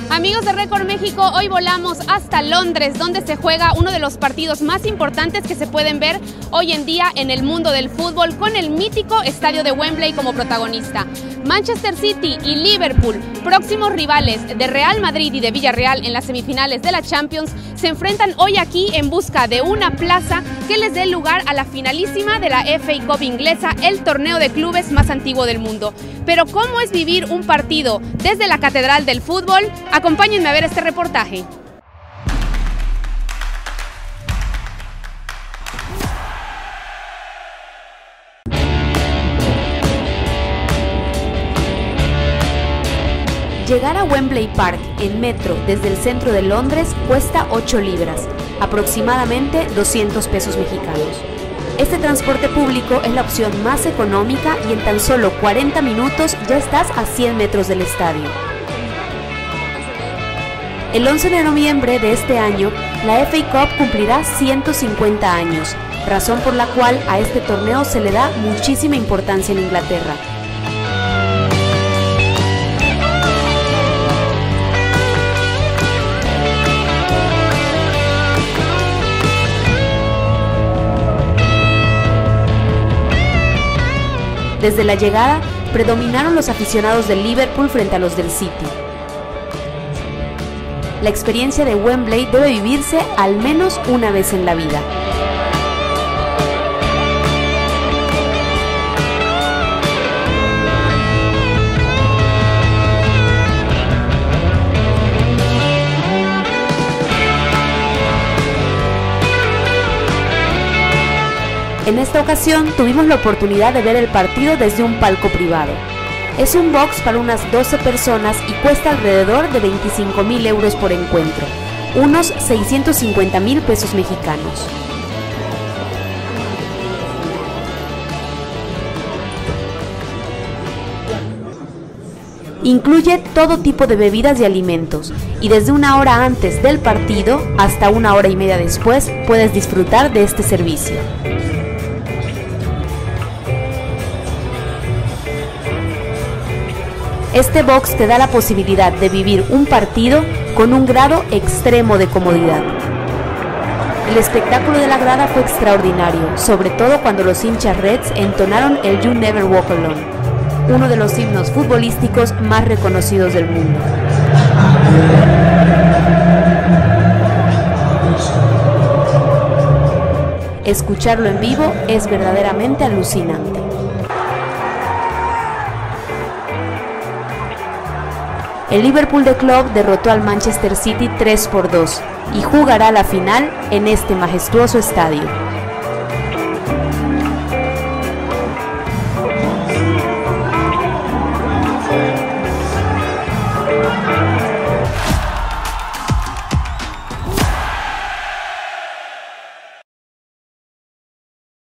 Amigos de Récord México, hoy volamos hasta Londres, donde se juega uno de los partidos más importantes que se pueden ver hoy en día en el mundo del fútbol, con el mítico estadio de Wembley como protagonista. Manchester City y Liverpool, próximos rivales de Real Madrid y de Villarreal en las semifinales de la Champions, se enfrentan hoy aquí en busca de una plaza que les dé lugar a la finalísima de la FA Cup inglesa, el torneo de clubes más antiguo del mundo. Pero ¿cómo es vivir un partido desde la Catedral del Fútbol? Acompáñenme a ver este reportaje. Llegar a Wembley Park en metro desde el centro de Londres cuesta 8 libras, aproximadamente 200 pesos mexicanos. Este transporte público es la opción más económica y en tan solo 40 minutos ya estás a 100 metros del estadio. El 11 de noviembre de este año, la FA Cup cumplirá 150 años, razón por la cual a este torneo se le da muchísima importancia en Inglaterra. Desde la llegada, predominaron los aficionados del Liverpool frente a los del City. La experiencia de Wembley debe vivirse al menos una vez en la vida. En esta ocasión tuvimos la oportunidad de ver el partido desde un palco privado. Es un box para unas 12 personas y cuesta alrededor de 25.000 euros por encuentro, unos 650.000 pesos mexicanos. Incluye todo tipo de bebidas y alimentos, y desde una hora antes del partido hasta una hora y media después puedes disfrutar de este servicio. Este box te da la posibilidad de vivir un partido con un grado extremo de comodidad. El espectáculo de la grada fue extraordinario, sobre todo cuando los hinchas Reds entonaron el You Never Walk Alone, uno de los himnos futbolísticos más reconocidos del mundo. Escucharlo en vivo es verdaderamente alucinante. El Liverpool de Club derrotó al Manchester City 3-2 y jugará la final en este majestuoso estadio.